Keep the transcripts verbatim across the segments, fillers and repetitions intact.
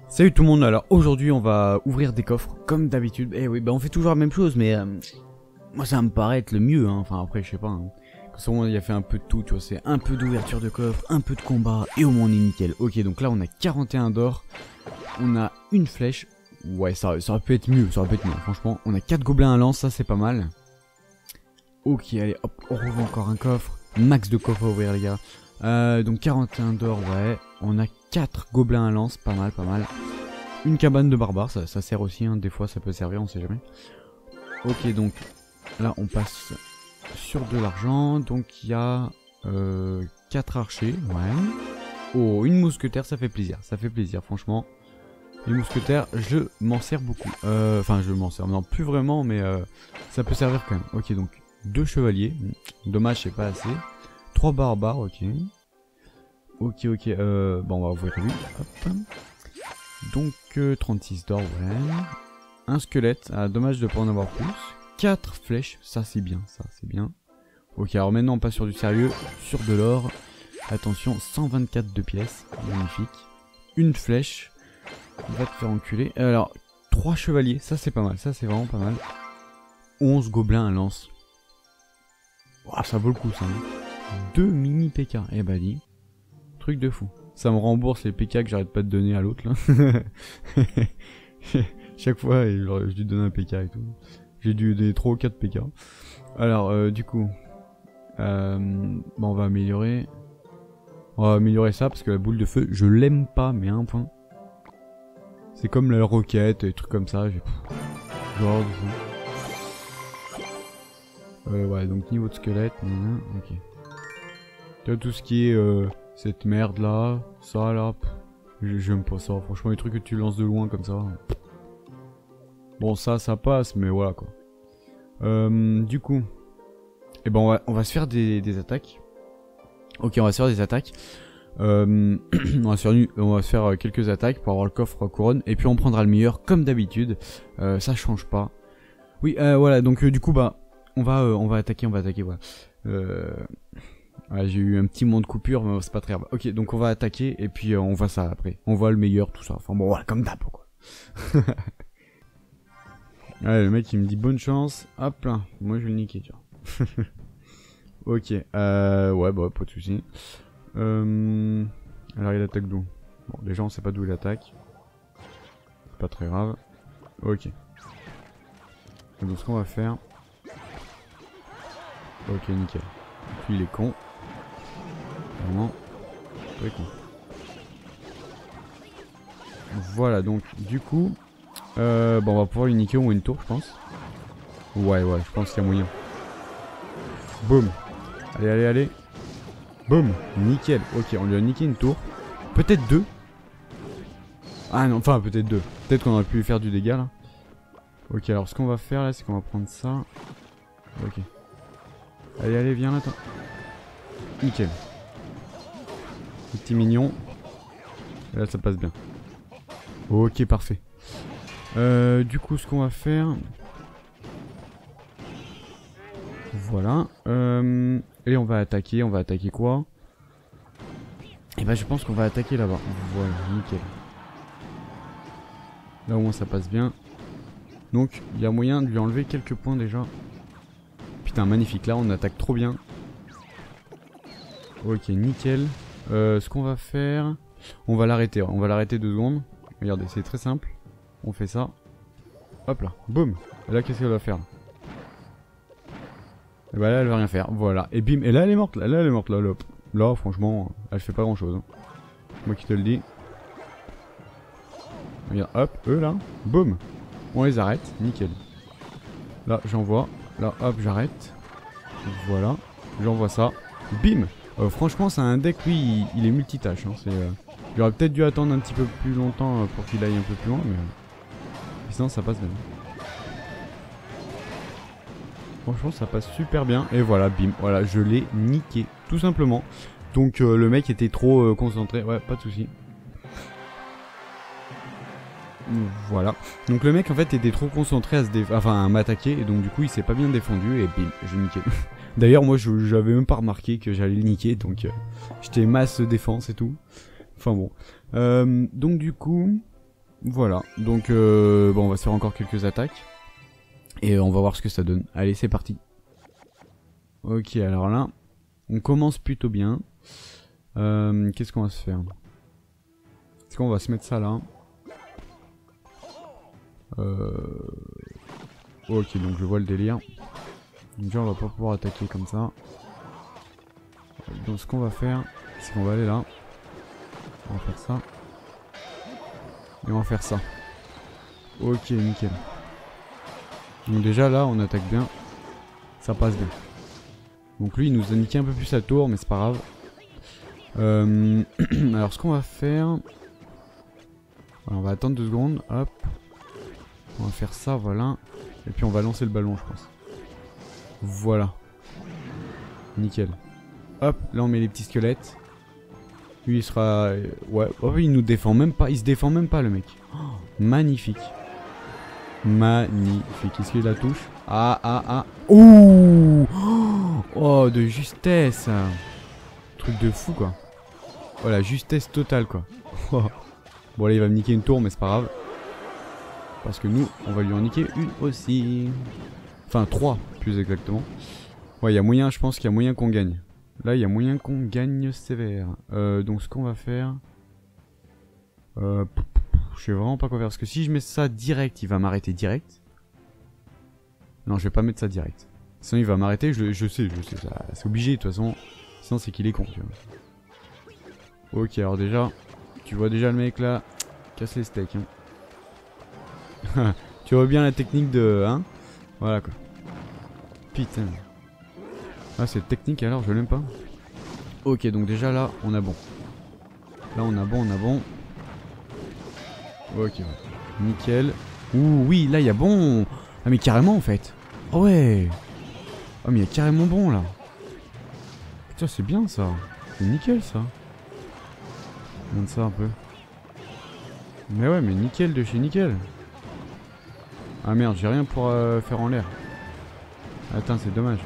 Salut tout le monde, alors aujourd'hui on va ouvrir des coffres comme d'habitude. Eh oui, bah on fait toujours la même chose, mais euh, moi ça me paraît être le mieux, hein. Enfin après je sais pas, hein. Comme il a fait un peu de tout, tu vois, c'est un peu d'ouverture de coffre, un peu de combat, et au moins on est nickel. Ok, donc là on a quarante et un d'or, on a une flèche, ouais ça, ça aurait pu être mieux, ça aurait pu être mieux, franchement. On a quatre gobelins à lance, ça c'est pas mal. Ok, allez hop, on rouvre encore un coffre, max de coffres à ouvrir les gars. Euh, donc quarante et un d'or, ouais, on a quatre gobelins à lance, pas mal, pas mal. Une cabane de barbares, ça, ça sert aussi, hein. Des fois ça peut servir, on sait jamais. Ok, donc là on passe sur de l'argent, donc il y a euh, quatre archers, ouais. Oh, une mousquetaire, ça fait plaisir, ça fait plaisir, franchement. Les mousquetaires, je m'en sers beaucoup. Euh, enfin, je m'en sers, non, plus vraiment, mais euh, ça peut servir quand même. Ok, donc deux chevaliers, dommage, c'est pas assez. Trois barbares, ok. Ok, ok, euh, bon, on va ouvrir lui, hop. Donc euh, trente-six d'or, ouais. Un squelette, ah, dommage de pas en avoir plus. quatre flèches, ça c'est bien, ça c'est bien. Ok, alors maintenant on passe sur du sérieux, sur de l'or. Attention, cent vingt-quatre de pièces, magnifique. Une flèche, va te faire enculer. Alors, trois chevaliers, ça c'est pas mal, ça c'est vraiment pas mal. onze gobelins à lance. Wow, ça vaut le coup ça. Hein. Deux mini P K, eh bah dis. Truc de fou. Ça me rembourse les P K que j'arrête pas de donner à l'autre là. Chaque fois, je lui donne un P K et tout. J'ai dû donner trois ou quatre P K. Alors, euh, du coup, euh, bon, on va améliorer. On va améliorer ça parce que la boule de feu, je l'aime pas, mais à un point. C'est comme la roquette et des trucs comme ça. Genre de fou. Euh, ouais, donc niveau de squelette, nan, ok. Tu vois tout ce qui est euh, cette merde là, ça là. J'aime pas ça, franchement, les trucs que tu lances de loin comme ça. Bon, ça, ça passe, mais voilà quoi. Euh, du coup, eh ben on va, on va se faire des, des attaques. Ok, on va se faire des attaques. Euh, on, va se faire, on va se faire quelques attaques pour avoir le coffre couronne. Et puis on prendra le meilleur comme d'habitude. Euh, ça change pas. Oui, euh, voilà, donc euh, du coup, bah, on va, euh, on va attaquer, on va attaquer, voilà. Euh... Ouais, j'ai eu un petit moment de coupure, mais c'est pas très grave. Ok, donc on va attaquer et puis euh, on voit ça après. On voit le meilleur, tout ça. Enfin bon, voilà, comme d'hab, quoi. Ouais, le mec il me dit bonne chance. Hop là, moi je vais le niquer, tu vois. Ok, euh, ouais, bah, pas de soucis. Euh, alors il attaque d'où? Bon, déjà on sait pas d'où il attaque. C'est pas très grave. Ok. Donc ce qu'on va faire. Ok, nickel. Puis il est con. Vraiment. Très con. Voilà, donc du coup. Euh, bon, on va pouvoir lui niquer au moins une tour, je pense. Ouais, ouais, je pense qu'il y a moyen. Boum. Allez, allez, allez. Boum. Nickel. Ok, on lui a niqué une tour. Peut-être deux. Ah non, enfin, peut-être deux. Peut-être qu'on aurait pu lui faire du dégât, là. Ok, alors ce qu'on va faire, là, c'est qu'on va prendre ça. Ok. Allez, allez, viens là, toi. Nickel. Petit mignon. Et là, ça passe bien. Ok, parfait. Euh, du coup, ce qu'on va faire... Voilà. Euh, et on va attaquer. On va attaquer quoi? Et bah, je pense qu'on va attaquer là-bas. Voilà, nickel. Là, au moins, ça passe bien. Donc, il y a moyen de lui enlever quelques points déjà. Putain, magnifique. Là, on attaque trop bien. Ok, nickel. Euh, ce qu'on va faire... On va l'arrêter. On va l'arrêter deux secondes. Regardez, c'est très simple. On fait ça. Hop là. Boum. Et là, qu'est-ce qu'elle va faire? Et bah là, elle va rien faire. Voilà. Et bim. Et là, elle est morte. Là, là elle est morte. Là, là. Là, franchement, elle fait pas grand-chose. Hein. Moi qui te le dis. Regarde. Hop. Eux, là. Boum. On les arrête. Nickel. Là, j'envoie. Là, hop, j'arrête. Voilà. J'envoie ça. Bim. Euh, franchement, c'est un deck, lui, il, il est multitâche. Hein. Euh... J'aurais peut-être dû attendre un petit peu plus longtemps euh, pour qu'il aille un peu plus loin, mais... Euh... Sinon, ça passe bien. Franchement, ça passe super bien. Et voilà, bim. Voilà, je l'ai niqué, tout simplement. Donc, euh, le mec était trop euh, concentré. Ouais, pas de soucis. Voilà. Donc, le mec, en fait, était trop concentré à se déf... enfin, à m'attaquer. Et donc, du coup, il s'est pas bien défendu. Et bim, je l'ai niqué. D'ailleurs, moi, j'avais même pas remarqué que j'allais le niquer, donc euh, j'étais masse défense et tout. Enfin bon. Euh, donc du coup, Voilà, donc euh, bon, on va se faire encore quelques attaques. Et on va voir ce que ça donne. Allez, c'est parti. Ok, alors là, on commence plutôt bien. Euh, Qu'est-ce qu'on va se faire? Est-ce qu'on va se mettre ça là? euh... Ok, donc je vois le délire. Donc déjà, on va pas pouvoir attaquer comme ça. Donc ce qu'on va faire, c'est qu'on va aller là. On va faire ça. Et on va faire ça. Ok, nickel. Donc déjà là, on attaque bien. Ça passe bien. Donc lui, il nous a niqué un peu plus la tour, mais c'est pas grave. Euh, alors ce qu'on va faire... Alors, on va attendre deux secondes. Hop. On va faire ça, voilà. Et puis on va lancer le ballon, je pense. Voilà. Nickel. Hop, là on met les petits squelettes. Lui il sera... Ouais, oh, il nous défend même pas. Il se défend même pas le mec. Oh, magnifique. Magnifique. Est-ce qu'il la touche? Ah, ah, ah. Ouh. Oh, de justesse. Truc de fou quoi. Oh, la justesse totale quoi. Bon là il va me niquer une tour mais c'est pas grave. Parce que nous, on va lui en niquer une aussi. Enfin trois plus exactement. Ouais, il y a moyen, je pense qu'il y a moyen qu'on gagne. Là, il y a moyen qu'on gagne sévère. Euh, donc ce qu'on va faire... Euh, je sais vraiment pas quoi faire. Parce que si je mets ça direct, il va m'arrêter direct. Non, je vais pas mettre ça direct. Sinon, il va m'arrêter, je, je sais, je sais. C'est obligé, de toute façon. Sinon, c'est qu'il est con, tu vois. Ok, alors déjà, tu vois déjà le mec là. Casse les steaks, hein. Tu vois bien la technique de... Hein, voilà quoi. Putain. Ah, cette technique alors, je l'aime pas. Ok, donc déjà là, on a bon. Là, on a bon, on a bon. Ok, ouais. Nickel. Ouh, oui, là, il y a bon. Ah, mais carrément en fait. Oh, ouais. Oh, mais il y a carrément bon là. Putain, c'est bien ça. C'est nickel ça. Regarde ça un peu. Mais ouais, mais nickel de chez nickel. Ah merde, j'ai rien pour euh, faire en l'air. Attends, c'est dommage.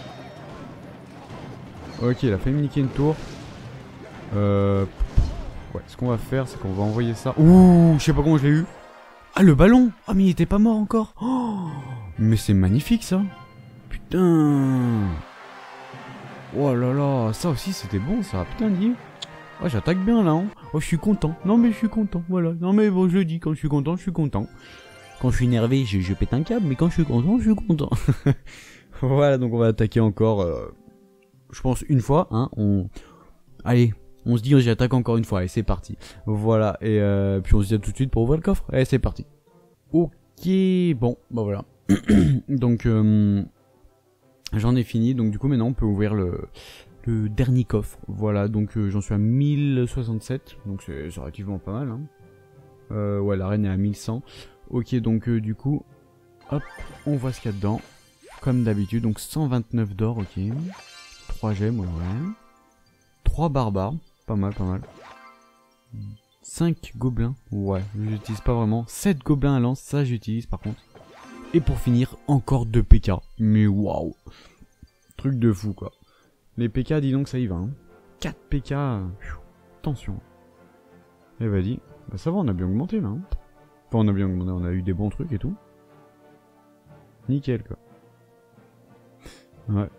Ok, il a failli me niquer une tour. Euh... Ouais, ce qu'on va faire, c'est qu'on va envoyer ça. Ouh, je sais pas comment je l'ai eu. Ah, le ballon. Ah, mais il était pas mort encore. Oh, mais c'est magnifique ça. Putain. Oh là là, ça aussi c'était bon ça. Putain, dis. Oh, j'attaque bien là. Hein. Oh, je suis content. Non, mais je suis content. Voilà. Non, mais bon, je le dis. Quand je suis content, je suis content. Quand je suis énervé, je, je pète un câble. Mais quand je suis content, je suis content. Voilà, donc on va attaquer encore. Euh... Je pense une fois, hein, on... Allez, on se dit j'attaque encore une fois, allez c'est parti. Voilà, et euh, puis on se dit à tout de suite pour ouvrir le coffre, allez c'est parti. Ok, bon, bah voilà. Donc, euh, j'en ai fini, donc du coup maintenant on peut ouvrir le, le dernier coffre. Voilà, donc euh, j'en suis à mille soixante-sept, donc c'est relativement pas mal. Hein. Euh, ouais, la reine est à mille cent. Ok, donc euh, du coup, hop, on voit ce qu'il y a dedans. Comme d'habitude, donc cent vingt-neuf d'or, ok. trois gemmes, ouais, ouais. trois barbares, pas mal, pas mal. cinq gobelins, ouais, j'utilise pas vraiment. sept gobelins à lance, ça j'utilise par contre. Et pour finir, encore deux P K. Mais waouh, truc de fou quoi. Les P K, dis donc ça y va. Hein. quatre P K, pfiou, attention. Eh bah dis, bah ça va, on a bien augmenté là. Hein. Enfin, on a bien augmenté, on a eu des bons trucs et tout. Nickel quoi. Ouais.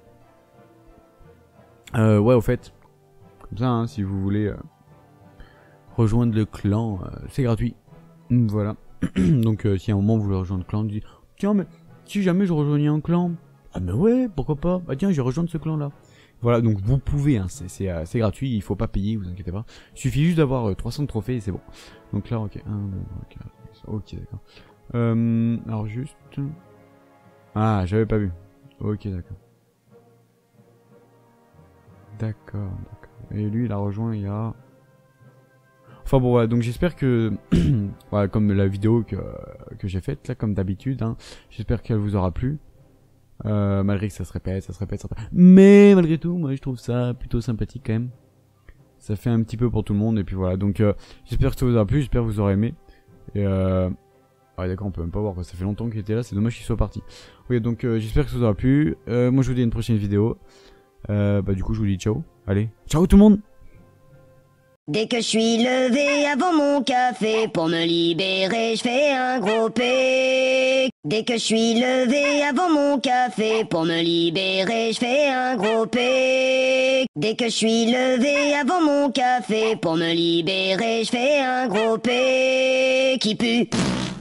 Euh, ouais, au fait, comme ça, hein, si vous voulez euh, rejoindre le clan, euh, c'est gratuit. Voilà. Donc, euh, si à un moment vous voulez rejoindre le clan, vous dites tiens, mais si jamais je rejoignais un clan, ah, mais ouais, pourquoi pas, bah tiens, je vais rejoindre ce clan là. Voilà, donc vous pouvez, hein, c'est euh, gratuit, il faut pas payer, vous inquiétez pas. Il suffit juste d'avoir euh, trois cents de trophées et c'est bon. Donc là, ok, un, deux, ok, ok, d'accord. Euh, alors, juste. Ah, j'avais pas vu. Ok, d'accord. D'accord, d'accord. Et lui, il a rejoint il y a... Enfin bon, voilà, donc j'espère que... voilà, comme la vidéo que, que j'ai faite, là, comme d'habitude, hein, j'espère qu'elle vous aura plu. Euh, malgré que ça se répète, ça se répète, ça se répète. Mais malgré tout, moi, je trouve ça plutôt sympathique, quand même. Ça fait un petit peu pour tout le monde, et puis voilà. Donc, euh, j'espère que ça vous aura plu, j'espère que vous aurez aimé. Et euh... Ah d'accord, on peut même pas voir, quoi. Ça fait longtemps qu'il était là, c'est dommage qu'il soit parti. Oui, donc euh, j'espère que ça vous aura plu. Euh, moi, je vous dis à une prochaine vidéo. Euh, bah du coup je vous dis ciao. Allez, ciao tout le monde. Dès que je suis levé avant mon café, pour me libérer, je fais un gros P. Dès que je suis levé avant mon café, pour me libérer, je fais un gros P. Dès que je suis levé avant mon café, pour me libérer, je fais un gros P qui pue.